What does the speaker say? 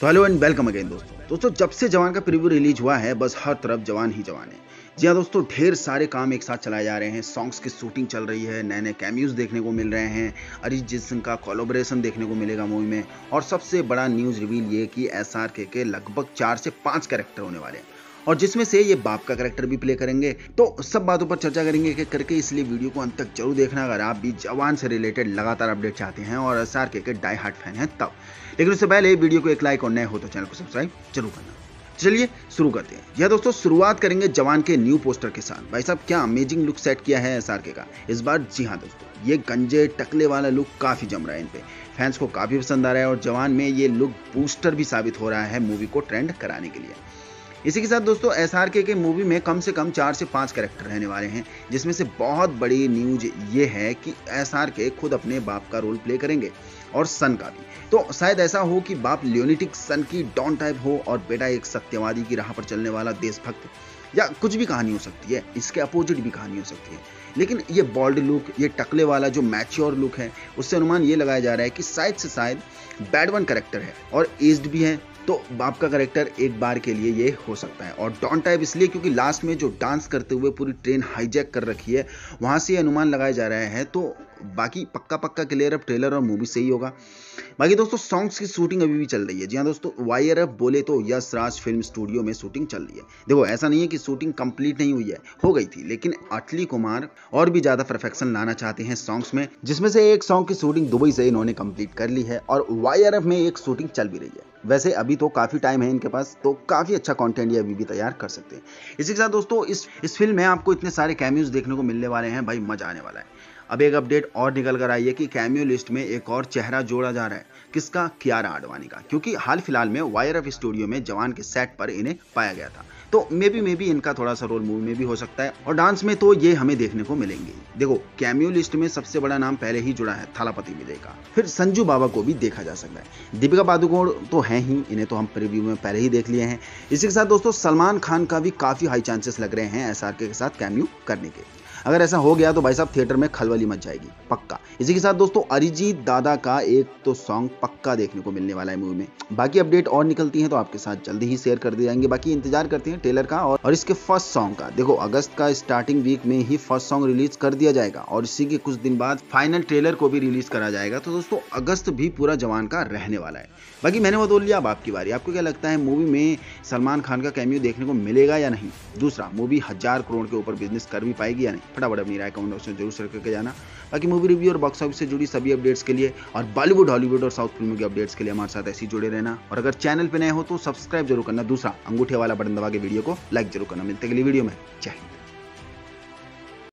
तो hello and welcome again दोस्तों जब से जवान का प्रीव्यू रिलीज हुआ है बस हर तरफ जवान ही जवान है। जी हाँ दोस्तों, ढेर सारे काम एक साथ चलाए जा रहे हैं। सॉन्ग्स की शूटिंग चल रही है, नए नए कैमियोज देखने को मिल रहे हैं, अरिजीत सिंह का कोलैबोरेशन देखने को मिलेगा मूवी में। और सबसे बड़ा न्यूज़ रिवील ये कि SRK के लगभग 4 से 5 कैरेक्टर होने वाले हैं और जिसमें से ये बाप का कैरेक्टर भी प्ले करेंगे। तो सब बातों पर चर्चा करेंगे कि करके, इसलिए वीडियो को अंत तक जरूर देखना अगर आप भी जवान से रिलेटेड लगातार अपडेट चाहते हैं और SRK के डाई हार्ट फैन हैं तब। लेकिन उससे पहले वीडियो को एक लाइक और नए हो तो चैनल को सब्सक्राइब जरूर करना। चलिए शुरू करते हैं। यह दोस्तों शुरुआत करेंगे जवान के न्यू पोस्टर के साथ। भाई साहब क्या अमेजिंग लुक सेट किया है SRK का इस बार। जी हाँ दोस्तों, ये गंजे टकले वाला लुक काफी जम रहा है इन पे, फैंस को काफी पसंद आ रहा है और जवान में ये लुक बूस्टर भी साबित हो रहा है मूवी को ट्रेंड कराने के लिए। इसी के साथ दोस्तों SRK के मूवी में कम से कम 4 से 5 कैरेक्टर रहने वाले हैं, जिसमें से बहुत बड़ी न्यूज ये है कि SRK खुद अपने बाप का रोल प्ले करेंगे और सन का भी। तो शायद ऐसा हो कि बाप लियोनिटिक सन की डॉन टाइप हो और बेटा एक सत्यवादी की राह पर चलने वाला देशभक्त, या कुछ भी कहानी हो सकती है, इसके अपोजिट भी कहानी हो सकती है। लेकिन ये बॉल्ड लुक, ये टकले वाला जो मैच्योर लुक है, उससे अनुमान ये लगाया जा रहा है कि शायद से शायद बैड वन कैरेक्टर है और एज्ड भी है। तो बाप का कैरेक्टर एक बार के लिए ये हो सकता है। और डॉन टाइप इसलिए क्योंकि लास्ट में जो डांस करते हुए पूरी ट्रेन हाईजैक कर रखी है, वहां से अनुमान लगाया जा रहा है। तो बाकी पक्का क्लियर अब ट्रेलर और मूवी से ही होगा। बाकी दोस्तों सॉन्ग्स की शूटिंग अभी भी चल रही है। जी हाँ दोस्तों, YRF बोले तो यश राज फिल्म स्टूडियो में शूटिंग चल रही है। देखो ऐसा नहीं है कि शूटिंग कंप्लीट नहीं हुई है, हो गई थी, लेकिन अटली कुमार और भी ज्यादा परफेक्शन लाना चाहते हैं सॉन्ग्स में, जिसमें से एक सॉन्ग की शूटिंग दुबई से इन्होंने कंप्लीट कर ली है और YRF में एक शूटिंग चल भी रही है। वैसे अभी तो काफी टाइम है इनके पास, तो काफी अच्छा कंटेंट ये अभी भी तैयार कर सकते हैं। इसी के साथ दोस्तों इस फिल्म में आपको इतने सारे कैमियोज देखने को मिलने वाले हैं, भाई मजा आने वाला है। अब एक अपडेट और निकल कर आई है कि कैमियो लिस्ट में एक और चेहरा जोड़ा जा रहा है। किसका? कियारा आडवाणी का, क्योंकि हाल फिलहाल में YRF स्टूडियो में जवान के सेट पर इन्हें पाया गया था। तो मे बी इनका थोड़ा सा रोल मूवी में भी हो सकता है और डांस में तो ये हमें देखने को मिलेंगे। देखो कैमियो लिस्ट में सबसे बड़ा नाम पहले ही जुड़ा है थालापति विजय का, फिर संजू बाबा को भी देखा जा सकता है। दीपिका पादुकोण तो है ही, इन्हें तो हम प्रीव्यू में पहले ही देख लिए हैं। इसी के साथ दोस्तों सलमान खान का भी काफी हाई चांसेस लग रहे हैं SRK के साथ कैमियो करने के। अगर ऐसा हो गया तो भाई साहब थिएटर में खलबली मच जाएगी पक्का। इसी के साथ दोस्तों अरिजीत दादा का एक तो सॉन्ग पक्का देखने को मिलने वाला है मूवी में। बाकी अपडेट और निकलती हैं तो आपके साथ जल्दी ही शेयर कर दिए जाएंगे। बाकी इंतजार करते हैं ट्रेलर का और इसके फर्स्ट सॉन्ग का। देखो अगस्त का स्टार्टिंग वीक में ही फर्स्ट सॉन्ग रिलीज कर दिया जाएगा और इसी के कुछ दिन बाद फाइनल ट्रेलर को भी रिलीज करा जाएगा। तो दोस्तों अगस्त भी पूरा जवान का रहने वाला है। बाकी मैंने वो बोल लिया, अब आपकी बारी। आपको क्या लगता है मूवी में सलमान खान का कैमियो देखने को मिलेगा या नहीं? दूसरा, मूवी 1000 करोड़ के ऊपर बिजनेस कर भी पाएगी या नहीं? फटाफट अपनी राय कमेंट बॉक्स में जरूर शेयर करके जाना। बाकी मूवी रिव्यू और बॉक्स ऑफिस से जुड़ी सभी अपडेट्स के लिए और बॉलीवुड, हॉलीवुड और साउथ फिल्मों के अपडेट्स के लिए हमारे साथ ऐसे ही जुड़े रहना। और अगर चैनल पे नए हो तो सब्सक्राइब जरूर करना। दूसरा, अंगूठे वाला बटन दबा के वीडियो को लाइक जरूर करना। मिलते हैं अगली वीडियो में। जय हिंद।